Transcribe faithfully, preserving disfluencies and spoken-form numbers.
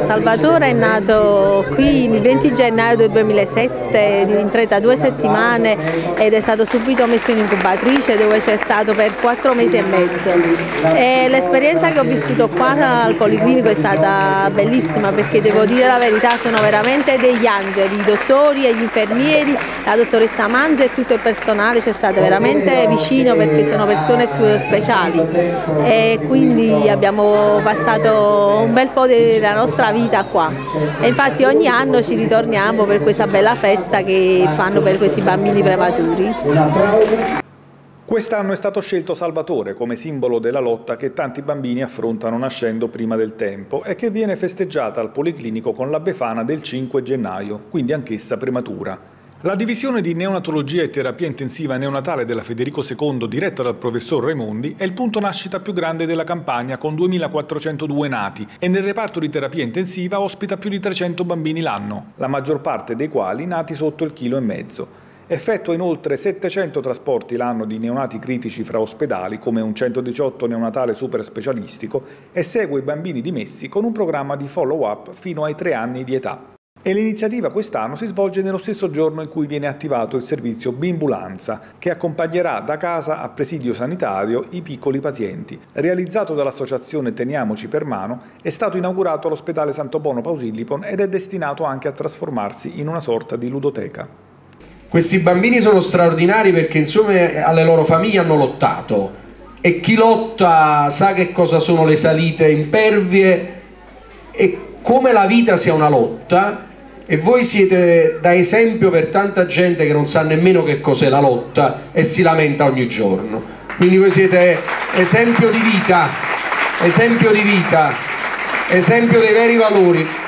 Salvatore è nato qui il venti gennaio del duemilasette, in trentadue settimane, ed è stato subito messo in incubatrice dove c'è stato per quattro mesi e mezzo. L'esperienza che ho vissuto qua al Policlinico è stata bellissima, perché devo dire la verità, sono veramente degli angeli, i dottori e gli infermieri, la dottoressa Manzi e tutto il personale ci è stato veramente vicino, perché sono persone speciali e quindi abbiamo passato un bel po' della nostra vita qua, e infatti ogni anno ci ritorniamo per questa bella festa che fanno per questi bambini prematuri. Quest'anno è stato scelto Salvatore come simbolo della lotta che tanti bambini affrontano nascendo prima del tempo e che viene festeggiata al Policlinico con la Befana del cinque gennaio, quindi anch'essa prematura. La divisione di neonatologia e terapia intensiva neonatale della Federico secondo, diretta dal professor Raimondi, è il punto nascita più grande della campagna, con duemilaquattrocentodue nati, e nel reparto di terapia intensiva ospita più di trecento bambini l'anno, la maggior parte dei quali nati sotto il chilo e mezzo. Effettua inoltre settecento trasporti l'anno di neonati critici fra ospedali, come un centodiciotto neonatale super specialistico, e segue i bambini dimessi con un programma di follow-up fino ai tre anni di età. E l'iniziativa quest'anno si svolge nello stesso giorno in cui viene attivato il servizio Bimbulanza, che accompagnerà da casa a presidio sanitario i piccoli pazienti. Realizzato dall'associazione Teniamoci per Mano, è stato inaugurato all'ospedale Santo Bono Pausilippon ed è destinato anche a trasformarsi in una sorta di ludoteca. Questi bambini sono straordinari perché insieme alle loro famiglie hanno lottato, e chi lotta sa che cosa sono le salite impervie e come la vita sia una lotta. E voi siete da esempio per tanta gente che non sa nemmeno che cos'è la lotta e si lamenta ogni giorno. Quindi voi siete esempio di vita, esempio di vita, esempio dei veri valori.